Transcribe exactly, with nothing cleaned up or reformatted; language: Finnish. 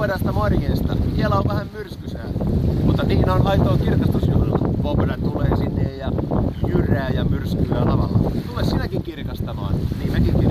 Vårbergasta morjesta. Vielä on vähän myrskysää, mutta niin on aitoa kirkastusjuhlilla. Vårberg tulee sinne ja jyrää ja myrskyää lavalla. Tule sinäkin kirkastamaan, niin mekin